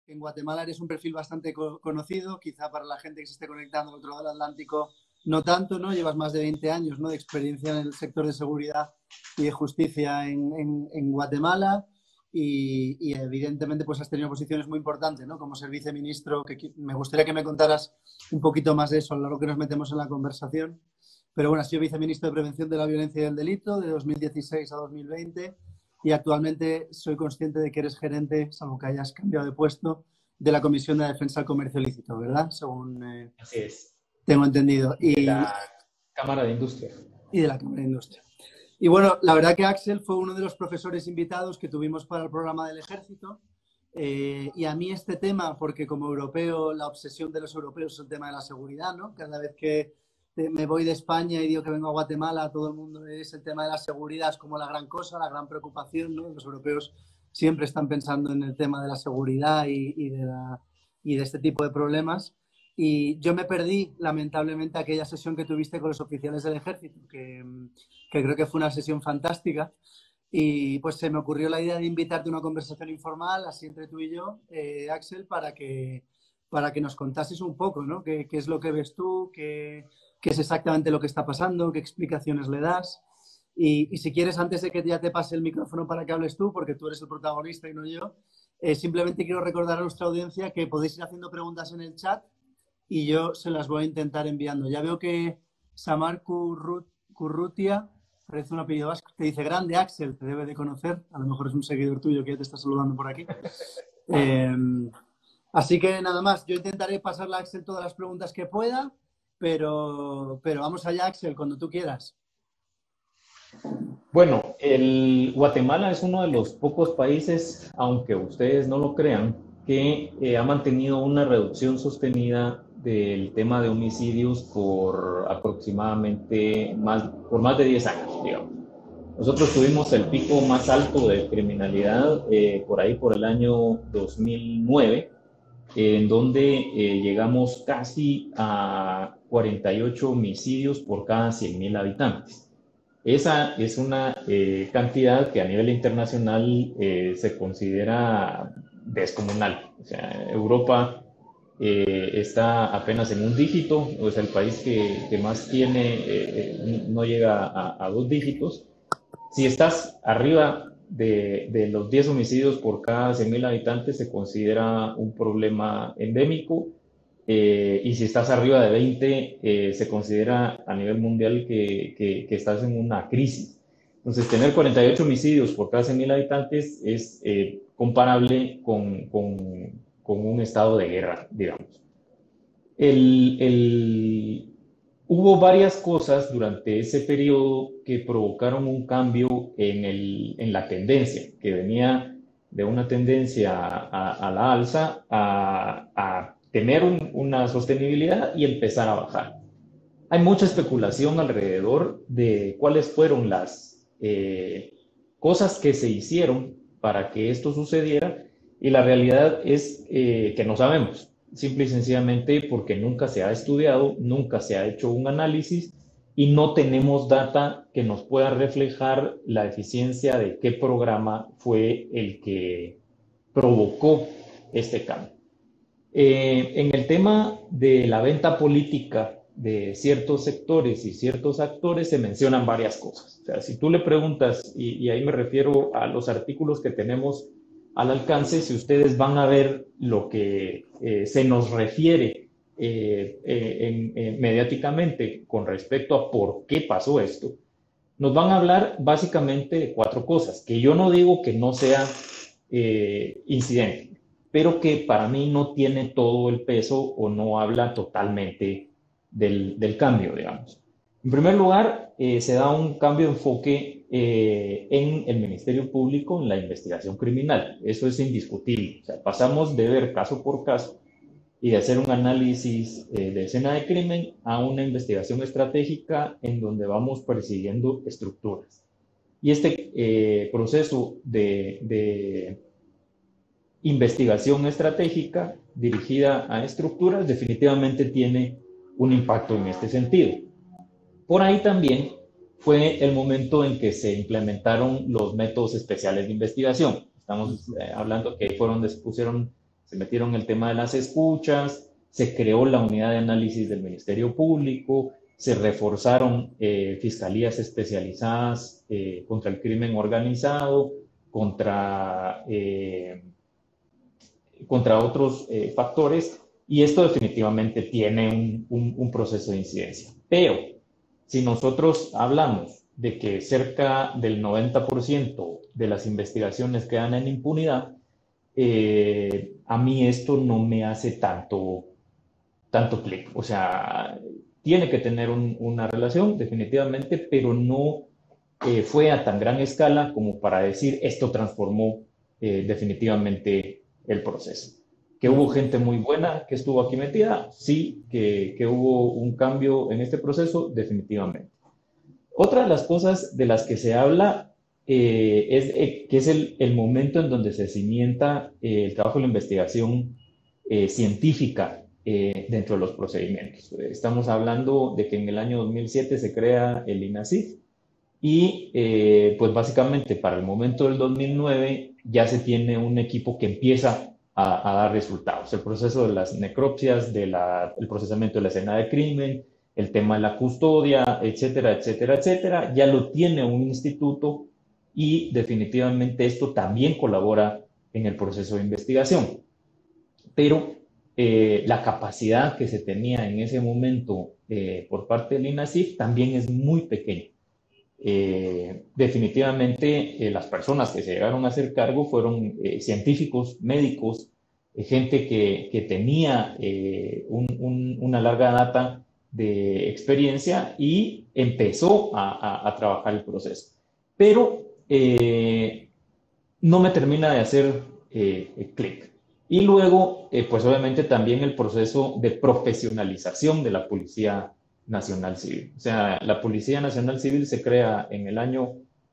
en Guatemala eres un perfil bastante conocido, quizá para la gente que se esté conectando al otro lado del Atlántico no tanto, ¿no? Llevas más de 20 años, ¿no?, de experiencia en el sector de seguridad y de justicia en Guatemala y evidentemente pues has tenido posiciones muy importantes, ¿no?, como ser viceministro, que me gustaría que me contaras un poquito más de eso a lo largo que nos metemos en la conversación. Pero bueno, has sido viceministro de Prevención de la Violencia y el Delito de 2016 a 2020 y actualmente soy consciente de que eres gerente, salvo que hayas cambiado de puesto, de la Comisión de Defensa del Comercio Ilícito, ¿verdad? Según Así es. tengo entendido. De la Cámara de Industria. Y de la Cámara de Industria. Y bueno, la verdad que Axel fue uno de los profesores invitados que tuvimos para el programa del Ejército. Y a mí este tema, porque como europeo, la obsesión de los europeos es el tema de la seguridad, ¿no? Cada vez que me voy de España y digo que vengo a Guatemala, todo el mundo es el tema de la seguridad, es como la gran cosa, la gran preocupación, ¿no? Los europeos siempre están pensando en el tema de la seguridad y de este tipo de problemas. Y yo me perdí, lamentablemente, aquella sesión que tuviste con los oficiales del Ejército, que creo que fue una sesión fantástica. Y pues se me ocurrió la idea de invitarte a una conversación informal, así entre tú y yo, Axel, para que nos contases un poco, ¿no? ¿Qué es lo que ves tú? ¿Qué es exactamente lo que está pasando? ¿Qué explicaciones le das? Y si quieres, antes de que ya te pase el micrófono para que hables tú, porque tú eres el protagonista y no yo, simplemente quiero recordar a nuestra audiencia que podéis ir haciendo preguntas en el chat y yo se las voy a intentar enviando. Ya veo que Samar Currutia, parece un apellido vasco, te dice grande Axel, te debe de conocer, a lo mejor es un seguidor tuyo que ya te está saludando por aquí. Así que nada más, yo intentaré pasarle a Axel todas las preguntas que pueda, pero vamos allá, Axel, cuando tú quieras. Bueno, Guatemala es uno de los pocos países, aunque ustedes no lo crean, que ha mantenido una reducción sostenida del tema de homicidios por aproximadamente por más de 10 años, digamos. Nosotros tuvimos el pico más alto de criminalidad por ahí por el año 2009, en donde llegamos casi a 48 homicidios por cada 100.000 habitantes. Esa es una cantidad que a nivel internacional se considera descomunal. O sea, Europa está apenas en un dígito, o sea, el país que más tiene no llega a 2 dígitos. Si estás arriba de los 10 homicidios por cada 100.000 habitantes, se considera un problema endémico. Y si estás arriba de 20, se considera a nivel mundial que estás en una crisis. Entonces, tener 48 homicidios por cada 100.000 habitantes es comparable con un estado de guerra, digamos. Hubo varias cosas durante ese periodo que provocaron un cambio en la tendencia, que venía de una tendencia a la alza a tener una sostenibilidad y empezar a bajar. Hay mucha especulación alrededor de cuáles fueron las cosas que se hicieron para que esto sucediera, y la realidad es que no sabemos, simple y sencillamente porque nunca se ha estudiado, nunca se ha hecho un análisis y no tenemos data que nos pueda reflejar la eficiencia de qué programa fue el que provocó este cambio. En el tema de la venta política de ciertos sectores y ciertos actores se mencionan varias cosas. O sea, si tú le preguntas, y ahí me refiero a los artículos que tenemos al alcance, si ustedes van a ver lo que se nos refiere mediáticamente con respecto a por qué pasó esto, nos van a hablar básicamente de 4 cosas, que yo no digo que no sea incidente, pero que para mí no tiene todo el peso o no habla totalmente del cambio, digamos. En primer lugar, se da un cambio de enfoque en el Ministerio Público en la investigación criminal. Eso es indiscutible. O sea, pasamos de ver caso por caso y de hacer un análisis de escena de crimen a una investigación estratégica en donde vamos persiguiendo estructuras. Y este proceso de investigación estratégica dirigida a estructuras definitivamente tiene un impacto en este sentido. Por ahí también fue el momento en que se implementaron los métodos especiales de investigación. Estamos hablando que ahí fue donde se pusieron Se metieron en el tema de las escuchas, se creó la unidad de análisis del Ministerio Público, se reforzaron fiscalías especializadas contra el crimen organizado, contra otros factores, y esto definitivamente tiene un proceso de incidencia. Pero si nosotros hablamos de que cerca del 90% de las investigaciones quedan en impunidad, a mí esto no me hace tanto clic. O sea, tiene que tener una relación, definitivamente, pero no fue a tan gran escala como para decir esto transformó definitivamente el proceso. Que hubo gente muy buena que estuvo aquí metida, sí, que hubo un cambio en este proceso, definitivamente. Otra de las cosas de las que se habla es que es el momento en donde se cimienta el trabajo de la investigación científica dentro de los procedimientos. Estamos hablando de que en el año 2007 se crea el INACIF y pues básicamente para el momento del 2009 ya se tiene un equipo que empieza a dar resultados. El proceso de las necropsias, el procesamiento de la escena de crimen, el tema de la custodia, etcétera, etcétera, etcétera, ya lo tiene un instituto y definitivamente esto también colabora en el proceso de investigación. Pero la capacidad que se tenía en ese momento por parte del INACIF también es muy pequeña. Definitivamente las personas que se llegaron a hacer cargo fueron científicos, médicos, gente que tenía una larga data de experiencia y empezó a trabajar el proceso. Pero no me termina de hacer clic. Y luego, pues obviamente también el proceso de profesionalización de la Policía Nacional Civil. O sea, la Policía Nacional Civil se crea en el año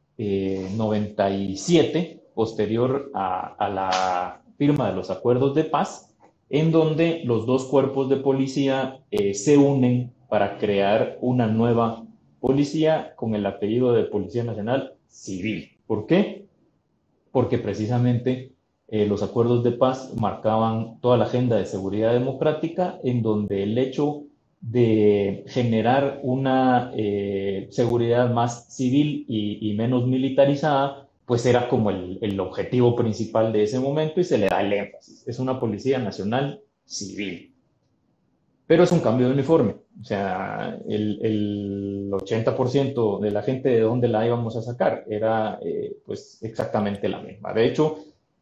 97, posterior a la firma de los acuerdos de paz, en donde los dos cuerpos de policía se unen para crear una nueva policía con el apellido de Policía Nacional Civil. ¿Por qué? Porque precisamente los acuerdos de paz marcaban toda la agenda de seguridad democrática, en donde el hecho de generar una seguridad más civil y menos militarizada, pues era como el objetivo principal de ese momento y se le da el énfasis. Es una Policía Nacional Civil. Pero es un cambio de uniforme. O sea, el 80% de la gente de dónde la íbamos a sacar era pues exactamente la misma. De hecho,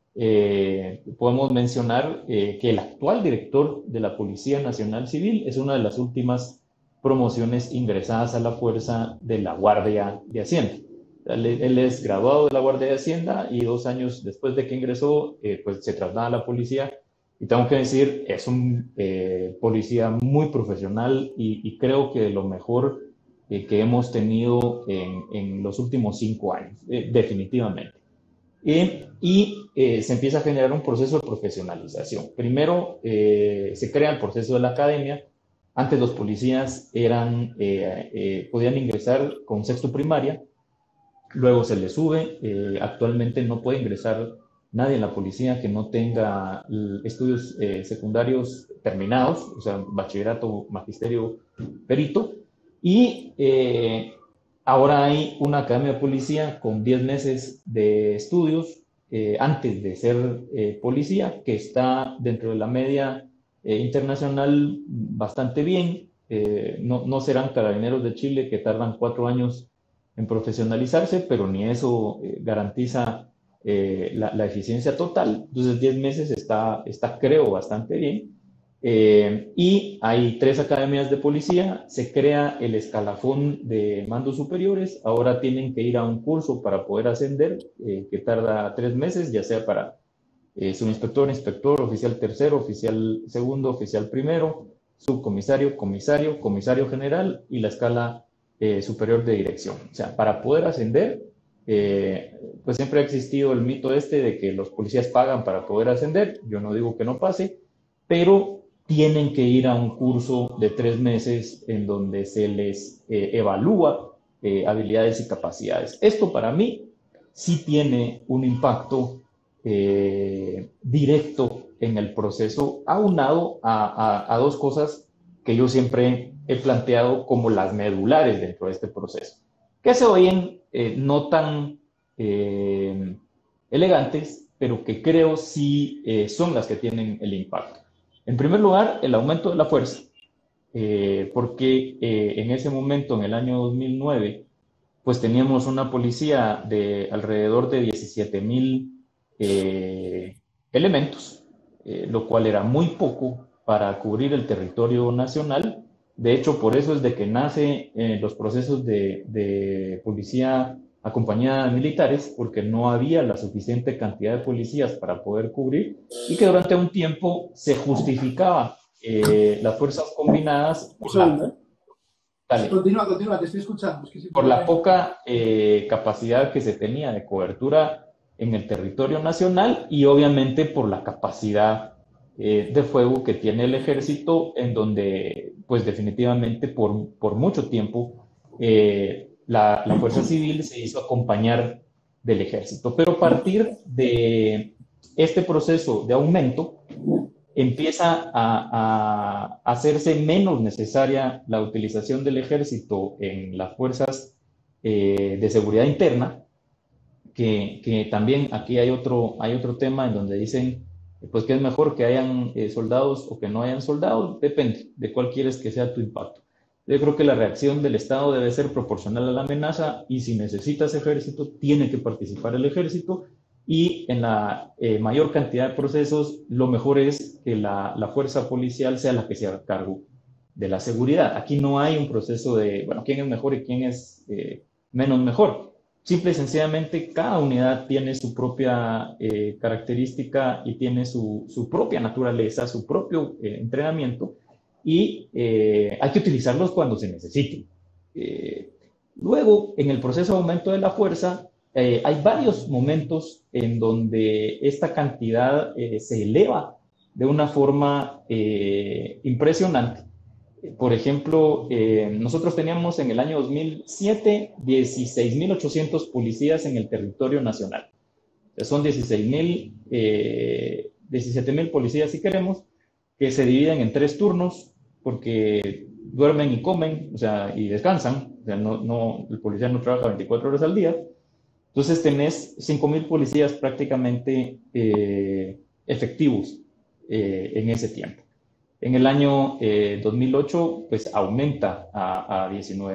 podemos mencionar que el actual director de la Policía Nacional Civil es una de las últimas promociones ingresadas a la fuerza de la Guardia de Hacienda. Él es graduado de la Guardia de Hacienda y 2 años después de que ingresó, pues se traslada a la policía. Y tengo que decir, es un policía muy profesional y creo que de lo mejor que hemos tenido en los últimos 5 años, definitivamente. Y se empieza a generar un proceso de profesionalización. Primero se crea el proceso de la academia. Antes los policías podían ingresar con sexto primaria, luego se les sube. Actualmente no puede ingresar nadie en la policía que no tenga estudios secundarios terminados, o sea, bachillerato, magisterio, perito. Y ahora hay una academia de policía con 10 meses de estudios antes de ser policía, que está dentro de la media internacional bastante bien. No serán carabineros de Chile que tardan 4 años en profesionalizarse, pero ni eso garantiza la eficiencia total. Entonces 10 meses está creo bastante bien. Y hay 3 academias de policía, se crea el escalafón de mandos superiores, ahora tienen que ir a un curso para poder ascender, que tarda 3 meses, ya sea para subinspector, inspector, oficial tercero, oficial segundo, oficial primero, subcomisario, comisario, comisario general y la escala superior de dirección. O sea, para poder ascender, pues siempre ha existido el mito de que los policías pagan para poder ascender. Yo no digo que no pase, pero tienen que ir a un curso de 3 meses en donde se les evalúa habilidades y capacidades. Esto para mí sí tiene un impacto directo en el proceso, aunado a dos cosas que yo siempre he planteado como las medulares dentro de este proceso, que se oyen no tan elegantes, pero que creo sí son las que tienen el impacto. En primer lugar, el aumento de la fuerza, porque en ese momento, en el año 2009, pues teníamos una policía de alrededor de 17,000 elementos, lo cual era muy poco para cubrir el territorio nacional. De hecho, por eso es de que nace los procesos de policía acompañada de militares, porque no había la suficiente cantidad de policías para poder cubrir, y que durante un tiempo se justificaba las fuerzas combinadas Un segundo, ¿eh? Dale. Continúa, te estoy escuchando. Es que Por la poca capacidad que se tenía de cobertura en el territorio nacional y obviamente por la capacidad de fuego que tiene el ejército, en donde pues definitivamente por mucho tiempo la fuerza civil se hizo acompañar del ejército. Pero a partir de este proceso de aumento, empieza a hacerse menos necesaria la utilización del ejército en las fuerzas de seguridad interna, que también aquí hay otro tema en donde dicen pues que es mejor que hayan soldados o que no hayan soldados, depende de cuál quieres que sea tu impacto. Yo creo que la reacción del Estado debe ser proporcional a la amenaza y si necesitas ejército, tiene que participar el ejército y en la mayor cantidad de procesos, lo mejor es que la fuerza policial sea la que se haga cargo de la seguridad. Aquí no hay un proceso de, bueno, quién es mejor y quién es menos mejor. Simple y sencillamente, cada unidad tiene su propia característica y tiene su propia naturaleza, su propio entrenamiento y hay que utilizarlos cuando se necesiten. Luego, en el proceso de aumento de la fuerza, hay varios momentos en donde esta cantidad se eleva de una forma impresionante. Por ejemplo, nosotros teníamos en el año 2007 16,800 policías en el territorio nacional. Son 17,000 policías, si queremos, que se dividen en 3 turnos, porque duermen y comen, o sea, y descansan. O sea, el policía no trabaja 24 horas al día. Entonces tenés 5,000 policías prácticamente efectivos en ese tiempo. En el año 2008, pues aumenta a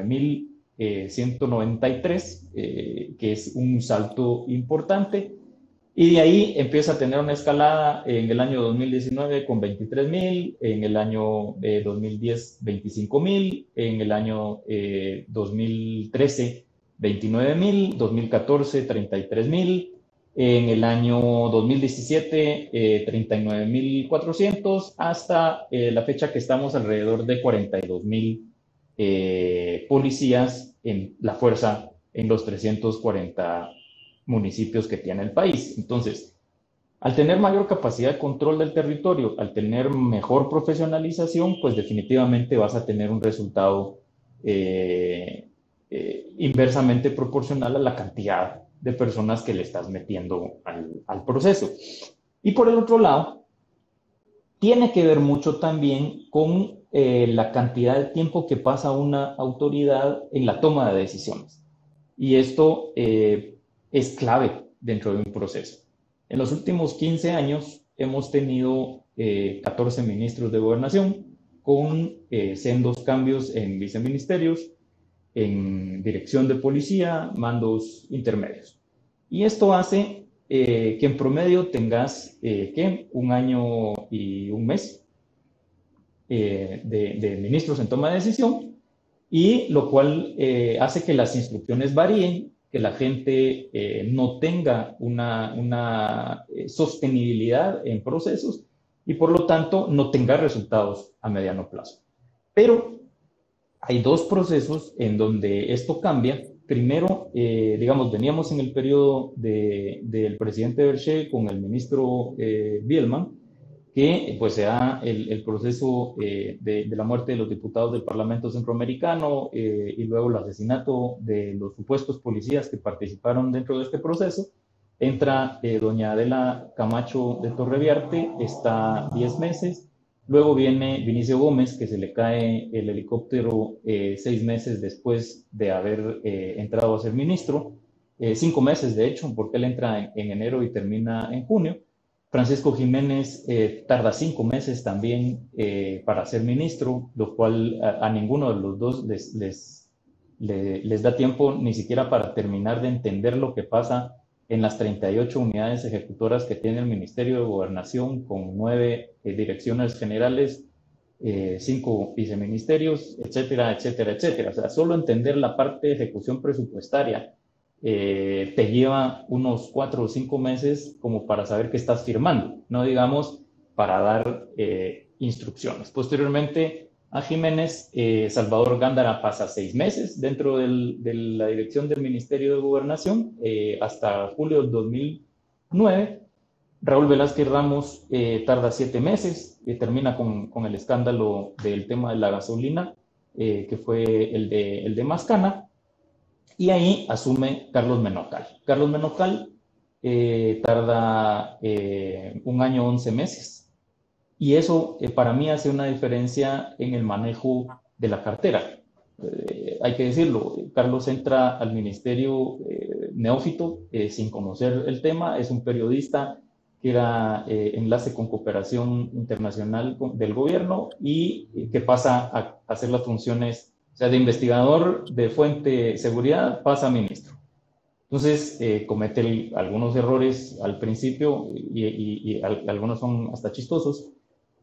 19,193, que es un salto importante. Y de ahí empieza a tener una escalada en el año 2019 con 23,000, en el año 2010 25,000, en el año 2013 29,000, 2014 33,000, en el año 2017 39,400, hasta la fecha que estamos alrededor de 42,000 policías en la fuerza en los 340 municipios que tiene el país. Entonces, al tener mayor capacidad de control del territorio, al tener mejor profesionalización, pues definitivamente vas a tener un resultado inversamente proporcional a la cantidad de personas que le estás metiendo al proceso. Y por el otro lado, tiene que ver mucho también con la cantidad de tiempo que pasa una autoridad en la toma de decisiones. Y esto es clave dentro de un proceso. En los últimos 15 años hemos tenido 14 ministros de gobernación con sendos cambios en viceministerios, en dirección de policía, mandos intermedios. Y esto hace que en promedio tengas un año y un mes de ministros en toma de decisión, y lo cual hace que las instrucciones varíen, que la gente no tenga una sostenibilidad en procesos y por lo tanto no tenga resultados a mediano plazo. Pero hay dos procesos en donde esto cambia. Primero, digamos, veníamos en el periodo del presidente Berger con el ministro Bielman, que pues se da el proceso de la muerte de los diputados del Parlamento Centroamericano y luego el asesinato de los supuestos policías que participaron dentro de este proceso. Entra doña Adela Camacho de Torreviarte, está 10 meses. Luego viene Vinicio Gómez, que se le cae el helicóptero 6 meses después de haber entrado a ser ministro. 5 meses, de hecho, porque él entra en enero y termina en junio. Francisco Jiménez tarda 5 meses también para ser ministro, lo cual a ninguno de los dos les da tiempo ni siquiera para terminar de entender lo que pasa en las 38 unidades ejecutoras que tiene el Ministerio de Gobernación, con 9 direcciones generales, 5 viceministerios, etcétera, etcétera, etcétera. O sea, solo entender la parte de ejecución presupuestaria te lleva unos 4 o 5 meses como para saber qué estás firmando, no digamos para dar instrucciones. Posteriormente a Jiménez, Salvador Gándara pasa 6 meses dentro de la dirección del Ministerio de Gobernación hasta julio del 2009. Raúl Velázquez Ramos tarda 7 meses, termina con el escándalo del tema de la gasolina, que fue el de Mascana. Y ahí asume Carlos Menocal. Carlos Menocal tarda 1 año 11 meses. Y eso para mí hace una diferencia en el manejo de la cartera. Hay que decirlo, Carlos entra al ministerio neófito, sin conocer el tema, es un periodista que era enlace con cooperación internacional del gobierno y que pasa a hacer las funciones, o sea, de investigador de fuente seguridad pasa a ministro. Entonces comete algunos errores al principio y algunos son hasta chistosos,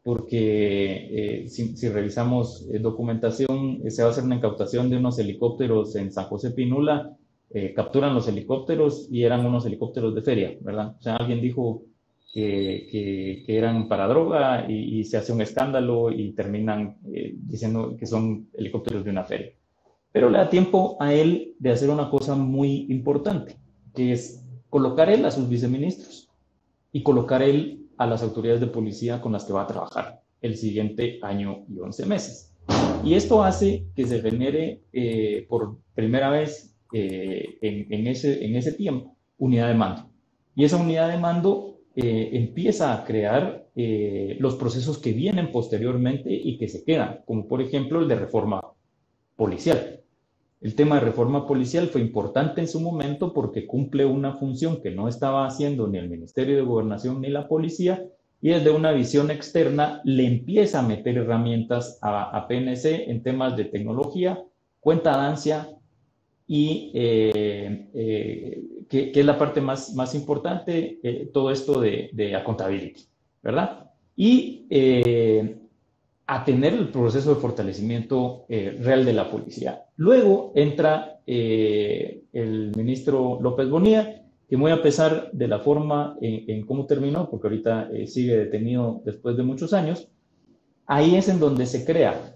porque si revisamos documentación, se va a hacer una incautación de unos helicópteros en San José Pinula, capturan los helicópteros y eran unos helicópteros de feria, ¿verdad? O sea, alguien dijo que eran para droga y se hace un escándalo y terminan diciendo que son helicópteros de una feria. Pero le da tiempo a él de hacer una cosa muy importante, que es colocar él a sus viceministros y colocar él a las autoridades de policía con las que va a trabajar el siguiente año y 11 meses. Y esto hace que se genere por primera vez en ese tiempo unidad de mando. Y esa unidad de mando empieza a crear los procesos que vienen posteriormente y que se quedan, como por ejemplo el de reforma policial. El tema de reforma policial fue importante en su momento porque cumple una función que no estaba haciendo ni el Ministerio de Gobernación ni la policía, y desde una visión externa le empieza a meter herramientas a PNC en temas de tecnología, cuentadancia y que es la parte más importante, todo esto de accountability, ¿verdad? Y a tener el proceso de fortalecimiento real de la policía. Luego entra el ministro López Bonilla, que muy a pesar de la forma en cómo terminó, porque ahorita sigue detenido después de muchos años, ahí es en donde se crea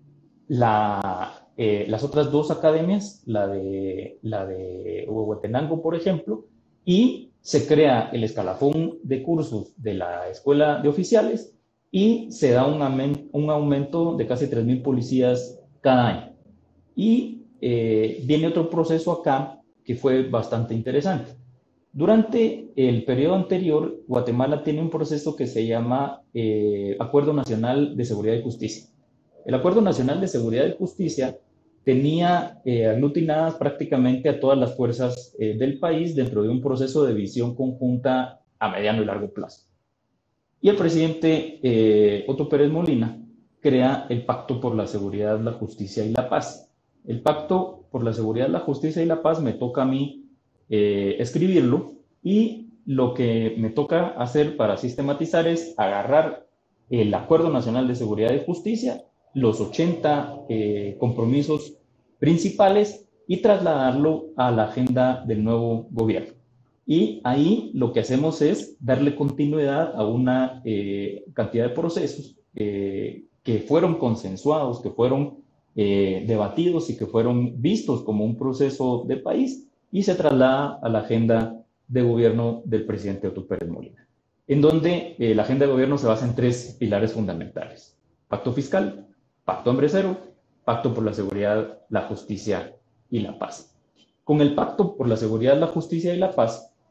las otras 2 academias, la de Huehuetenango, por ejemplo, y se crea el escalafón de cursos de la Escuela de Oficiales y se da un aumento de casi 3,000 policías cada año. Y viene otro proceso acá que fue bastante interesante. Durante el periodo anterior, Guatemala tiene un proceso que se llama Acuerdo Nacional de Seguridad y Justicia. El Acuerdo Nacional de Seguridad y Justicia tenía aglutinadas prácticamente a todas las fuerzas del país dentro de un proceso de visión conjunta a mediano y largo plazo. Y el presidente Otto Pérez Molina crea el Pacto por la Seguridad, la Justicia y la Paz. El Pacto por la Seguridad, la Justicia y la Paz me toca a mí escribirlo, y lo que me toca hacer para sistematizar es agarrar el Acuerdo Nacional de Seguridad y Justicia, los 80 compromisos principales, y trasladarlo a la agenda del nuevo gobierno. Y ahí lo que hacemos es darle continuidad a una cantidad de procesos que fueron consensuados, que fueron debatidos y que fueron vistos como un proceso de país, y se traslada a la agenda de gobierno del presidente Otto Pérez Molina, en donde la agenda de gobierno se basa en 3 pilares fundamentales: pacto fiscal, pacto hambre cero, pacto por la seguridad, la justicia y la paz. Con el Pacto por la Seguridad, la Justicia y la Paz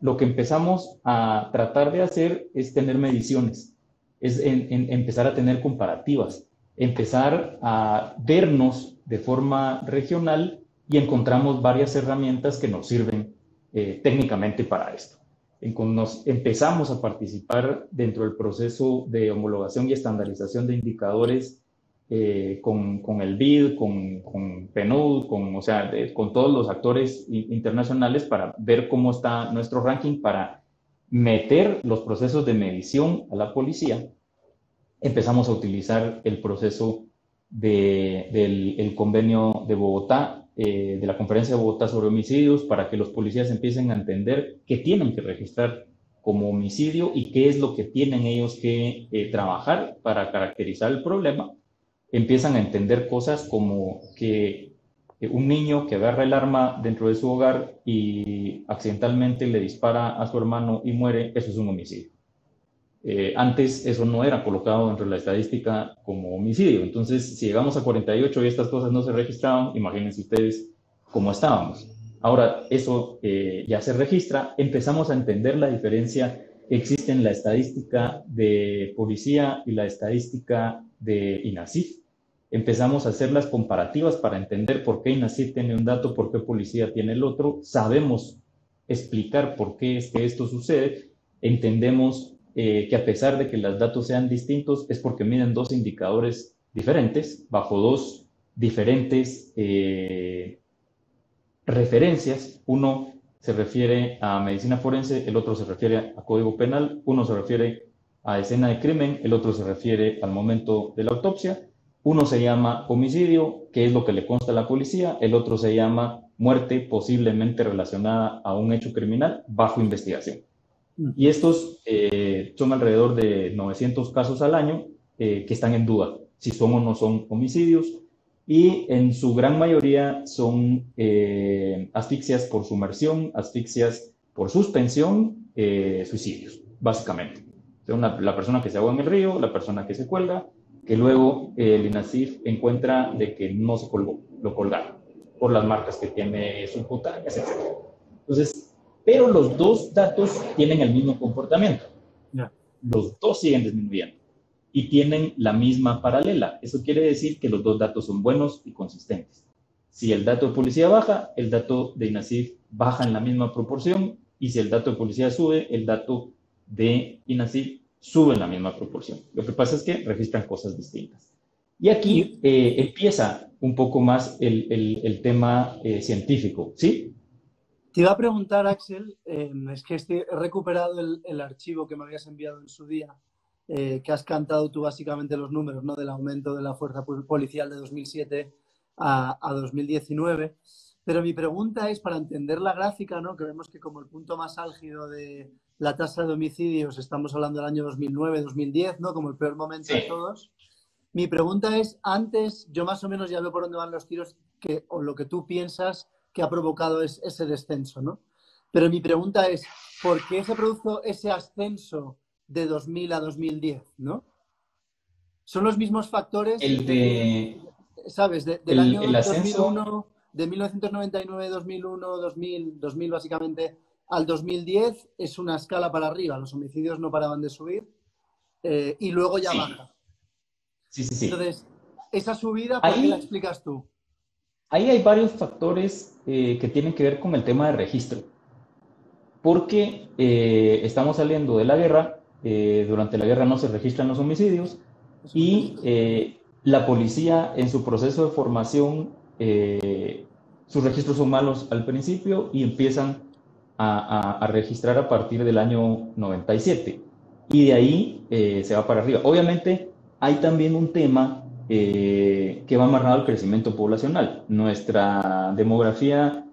lo que empezamos a tratar de hacer es tener mediciones, es empezar a tener comparativas, empezar a vernos de forma regional y encontramos varias herramientas que nos sirven técnicamente para esto. Nos empezamos a participar dentro del proceso de homologación y estandarización de indicadores con el BID, con PNUD, o sea, con todos los actores internacionales para ver cómo está nuestro ranking, para meter los procesos de medición a la policía. Empezamos a utilizar el proceso del convenio de Bogotá, de la Conferencia de Bogotá sobre homicidios, para que los policías empiecen a entender qué tienen que registrar como homicidio y qué es lo que tienen ellos que trabajar para caracterizar el problema. Empiezan a entender cosas como que un niño que agarra el arma dentro de su hogar y accidentalmente le dispara a su hermano y muere, eso es un homicidio. Antes eso no era colocado dentro de la estadística como homicidio. Entonces, si llegamos a 48 y estas cosas no se registraban, imagínense ustedes cómo estábamos. Ahora eso ya se registra, empezamos a entender la diferencia que existe en la estadística de policía y la estadística de INASIF. Empezamos a hacer las comparativas para entender por qué INASIF tiene un dato, por qué policía tiene el otro. Sabemos explicar por qué es que esto sucede. Entendemos que a pesar de que los datos sean distintos, es porque miden dos indicadores diferentes, bajo dos diferentes referencias. Uno se refiere a medicina forense, el otro se refiere a código penal, uno se refiere a escena de crimen, el otro se refiere al momento de la autopsia. Uno se llama homicidio, que es lo que le consta a la policía, el otro se llama muerte posiblemente relacionada a un hecho criminal bajo investigación. Y estos son alrededor de 900 casos al año que están en duda, si son o no son homicidios, y en su gran mayoría son asfixias por sumersión, asfixias por suspensión, suicidios, básicamente. O sea, la persona que se ahoga en el río, la persona que se cuelga, que luego el INASIF encuentra de que no se colgó, lo colgaron por las marcas que tiene subcutáneas, etc. Entonces, pero los dos datos tienen el mismo comportamiento. Yeah. Los dos siguen disminuyendo y tienen la misma paralela. Eso quiere decir que los dos datos son buenos y consistentes. Si el dato de policía baja, el dato de INASIF baja en la misma proporción, y si el dato de policía sube, el dato de INASIF sube en la misma proporción. Lo que pasa es que registran cosas distintas. Y aquí empieza un poco más el tema científico, ¿sí? Te iba a preguntar, Axel, es que he recuperado el archivo que me habías enviado en su día, que has cantado tú básicamente los números, ¿no?, del aumento de la fuerza policial de 2007 a 2019. Pero mi pregunta es, para entender la gráfica, ¿no?, que vemos que como el punto más álgido de la tasa de homicidios estamos hablando del año 2009-2010, ¿no?, como el peor momento de todos. Mi pregunta es, antes, yo más o menos ya veo por dónde van los tiros, o lo que tú piensas que ha provocado ese descenso, ¿no? Pero mi pregunta es, ¿por qué se produjo ese ascenso de 2000 a 2010, ¿no? ¿Son los mismos factores? ¿Sabes? Del año 2001, de 1999, 2001, 2000 básicamente, al 2010 es una escala para arriba. Los homicidios no paraban de subir y luego ya baja. Sí. Entonces, esa subida, ¿por qué la explicas tú? Ahí hay varios factores que tienen que ver con el tema de registro. Porque estamos saliendo de la guerra, durante la guerra no se registran los homicidios, y la policía en su proceso de formación, sus registros son malos al principio y empiezan a registrar a partir del año 97. Y de ahí se va para arriba. Obviamente hay también un tema que va amarrado al crecimiento poblacional. Nuestra demografía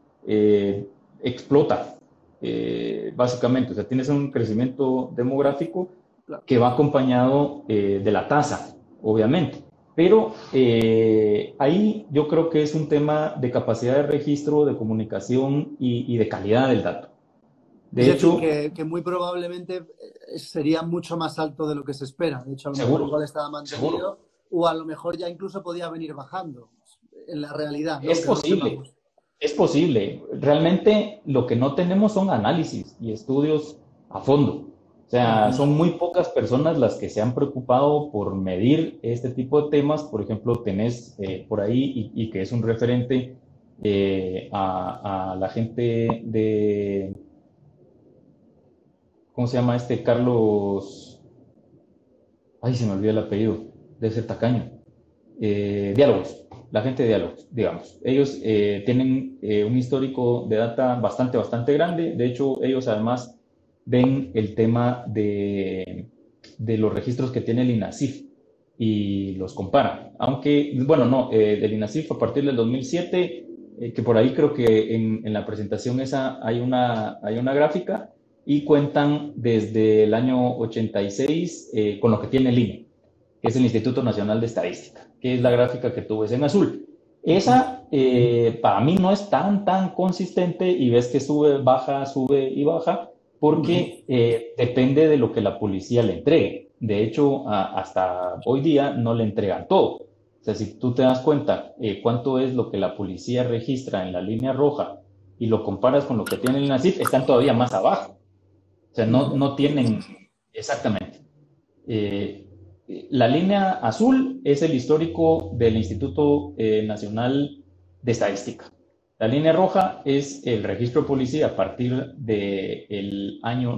explota, básicamente. O sea, tienes un crecimiento demográfico que va acompañado de la tasa, obviamente. Pero ahí yo creo que es un tema de capacidad de registro, de comunicación y de calidad del dato. De hecho, que muy probablemente sería mucho más alto de lo que se espera. De hecho, a lo mejor igual estaba mantenido, o a lo mejor ya incluso podía venir bajando en la realidad, ¿no? Es posible. Es posible. Realmente lo que no tenemos son análisis y estudios a fondo. O sea, son muy pocas personas las que se han preocupado por medir este tipo de temas. Por ejemplo, tenés por ahí, y que es un referente, a la gente de, ¿cómo se llama este? Carlos, ay, se me olvidó el apellido, de ser tacaño. Diálogos, la gente de Diálogos, digamos. Ellos tienen un histórico de data bastante grande. De hecho, ellos además ven el tema de los registros que tiene el INASIF y los comparan. Aunque, bueno, no, del INASIF a partir del 2007, que por ahí creo que en la presentación esa hay una gráfica, y cuentan desde el año 86 con lo que tiene el INE, que es el Instituto Nacional de Estadística, que es la gráfica que tú ves en azul. Esa para mí no es tan consistente, y ves que sube y baja, porque depende de lo que la policía le entregue. De hecho, hasta hoy día no le entregan todo. O sea, si tú te das cuenta cuánto es lo que la policía registra en la línea roja y lo comparas con lo que tiene el NACIF, están todavía más abajo. O sea, no tienen exactamente. Eh, la línea azul es el histórico del Instituto Nacional de Estadística. La línea roja es el registro de policía a partir del año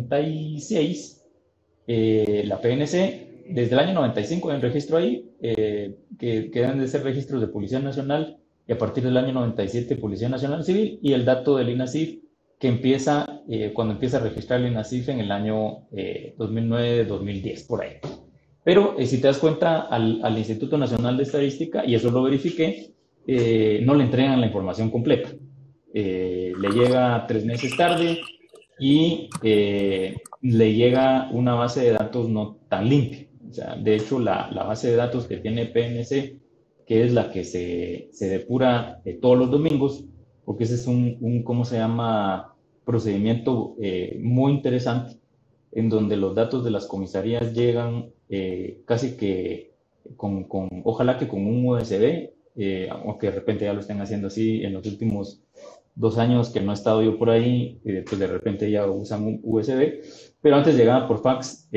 96. La PNC, desde el año 95 hay un registro ahí, que deben de ser registros de Policía Nacional, y a partir del año 97 Policía Nacional Civil, y el dato del INASIF, que empieza cuando empieza a registrar el INASIF en el año 2009-2010, por ahí. Pero si te das cuenta, al Instituto Nacional de Estadística, y eso lo verifiqué, no le entregan la información completa. Le llega 3 meses tarde, y le llega una base de datos no tan limpia. O sea, de hecho, la base de datos que tiene PNC, que es la que se depura todos los domingos, porque ese es ¿cómo se llama? Procedimiento muy interesante, en donde los datos de las comisarías llegan casi que ojalá que con un USB, aunque de repente ya lo estén haciendo así en los últimos 2 años que no he estado yo por ahí, pues de repente ya usan un USB, pero antes llegaba por fax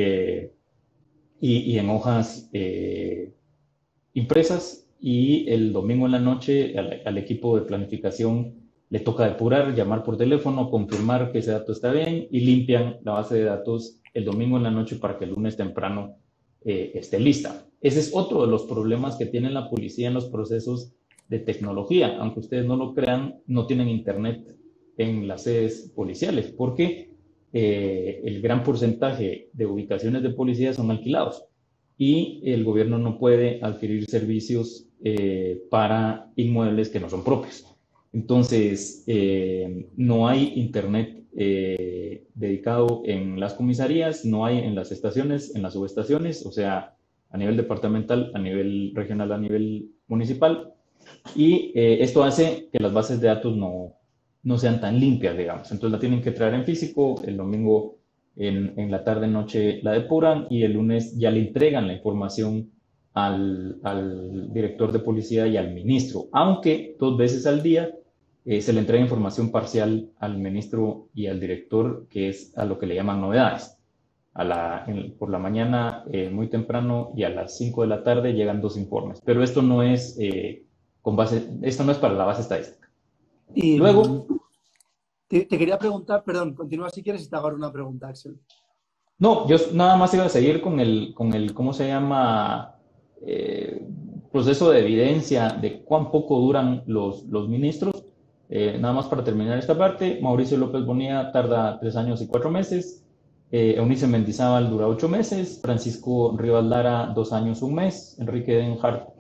y en hojas impresas, y el domingo en la noche al equipo de planificación le toca depurar, llamar por teléfono, confirmar que ese dato está bien, y limpian la base de datos el domingo en la noche para que el lunes temprano esté lista. Ese es otro de los problemas que tiene la policía en los procesos de tecnología. Aunque ustedes no lo crean, no tienen internet en las sedes policiales, porque el gran porcentaje de ubicaciones de policía son alquilados, y el gobierno no puede adquirir servicios para inmuebles que no son propios. Entonces, no hay internet dedicado en las comisarías, no hay en las estaciones, en las subestaciones, o sea, a nivel departamental, a nivel regional, a nivel municipal, y esto hace que las bases de datos no sean tan limpias, digamos. Entonces la tienen que traer en físico, el domingo en la tarde-noche la depuran, y el lunes ya le entregan la información al director de policía y al ministro, aunque 2 veces al día se le entrega información parcial al ministro y al director, que es a lo que le llaman novedades. Por la mañana muy temprano, y a las 5 de la tarde llegan 2 informes, pero esto no es esto no es para la base estadística. Y luego te quería preguntar, perdón, continúa si quieres y te hago una pregunta, Axel. No, yo nada más iba a seguir con el ¿cómo se llama? Proceso de evidencia de cuán poco duran los ministros. Nada más para terminar esta parte, Mauricio López Bonilla tarda 3 años y 4 meses, Eunice Mendizábal dura 8 meses, Francisco Rivas Lara 2 años, 1 mes, Enrique Denhart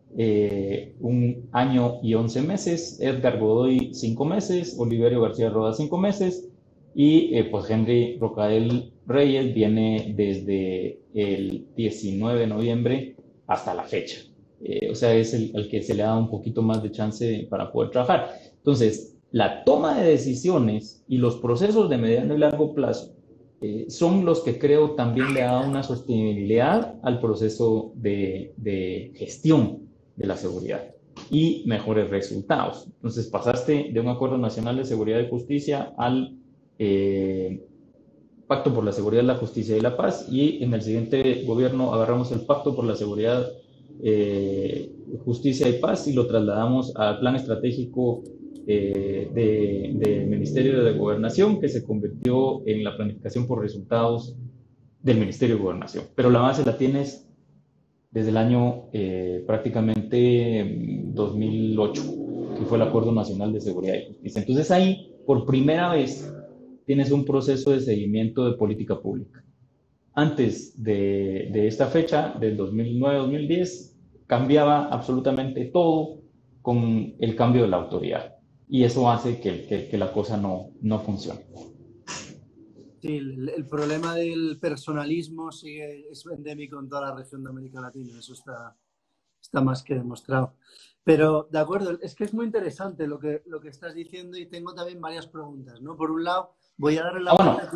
1 año y 11 meses, Edgar Godoy 5 meses, Oliverio García Roda 5 meses, y pues Henry Rocael Reyes viene desde el 19 de noviembre hasta la fecha. O sea, es el que se le da un poquito más de chance para poder trabajar. Entonces, la toma de decisiones y los procesos de mediano y largo plazo son los que creo también le da una sostenibilidad al proceso de gestión de la seguridad. y mejores resultados. Entonces pasaste de un Acuerdo Nacional de Seguridad y Justicia al Pacto por la Seguridad, la Justicia y la Paz, y en el siguiente gobierno agarramos el Pacto por la Seguridad, Justicia y Paz y lo trasladamos al Plan Estratégico del Ministerio de Gobernación, que se convirtió en la planificación por resultados del Ministerio de Gobernación. Pero la base la tienes desde el año prácticamente 2008, que fue el Acuerdo Nacional de Seguridad y Justicia. Entonces ahí, por primera vez, tienes un proceso de seguimiento de política pública. Antes de esta fecha, del 2009-2010, cambiaba absolutamente todo con el cambio de la autoridad. Y eso hace que la cosa no funcione. Sí, el problema del personalismo es endémico en toda la región de América Latina. Eso está más que demostrado. Pero, de acuerdo, es que es muy interesante lo que estás diciendo y tengo también varias preguntas, ¿no? Por un lado, voy a darle la bueno,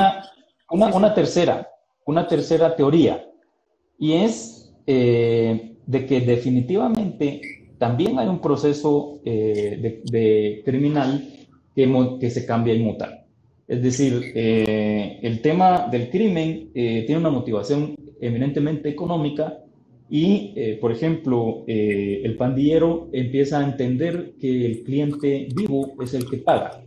una tercera teoría, y es de que definitivamente también hay un proceso de criminal que se cambia y muta. Es decir, el tema del crimen tiene una motivación eminentemente económica y, por ejemplo, el pandillero empieza a entender que el cliente vivo es el que paga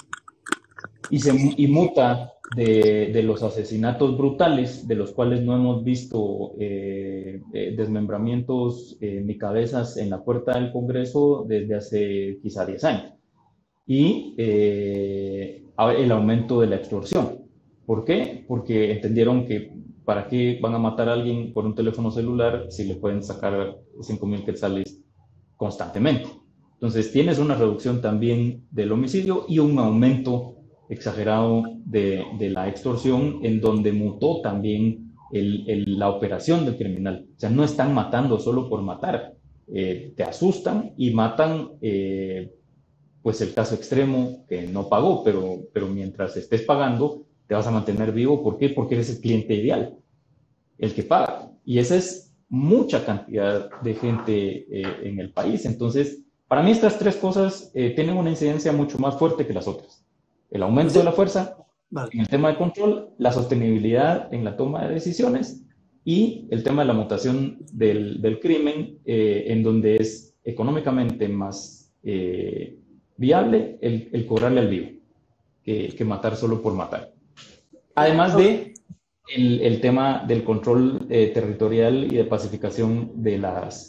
y muta de los asesinatos brutales, de los cuales no hemos visto desmembramientos ni cabezas en la puerta del Congreso desde hace quizá 10 años. Y el aumento de la extorsión. ¿Por qué? Porque entendieron que para qué van a matar a alguien por un teléfono celular si le pueden sacar 5,000 quetzales constantemente. Entonces tienes una reducción también del homicidio y un aumento exagerado de la extorsión, en donde mutó también la operación del criminal. O sea, no están matando solo por matar, te asustan y matan, pues el caso extremo que no pagó, pero mientras estés pagando, te vas a mantener vivo. ¿Por qué? Porque eres el cliente ideal, el que paga. Y esa es mucha cantidad de gente en el país. Entonces, para mí estas tres cosas tienen una incidencia mucho más fuerte que las otras. El aumento de la fuerza en el tema de control, la sostenibilidad en la toma de decisiones y el tema de la mutación del crimen, en donde es económicamente más viable el cobrarle al vivo que matar solo por matar. Además de el tema del control territorial y de pacificación de